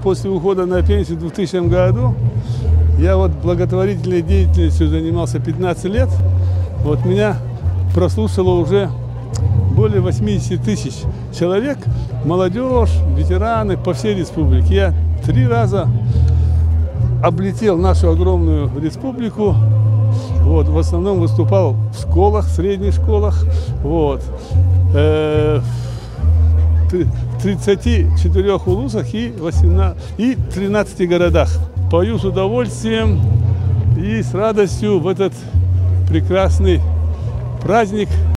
после ухода на пенсию в 2000 году, я вот благотворительной деятельностью занимался 15 лет. Вот меня прослушало уже более 80 тысяч человек, молодежь, ветераны по всей республике. Я 3 раза облетел нашу огромную республику. Вот, в основном выступал в школах, средних школах. Вот. В 34 улусах и 13 городах. Пою с удовольствием и с радостью в этот прекрасный праздник.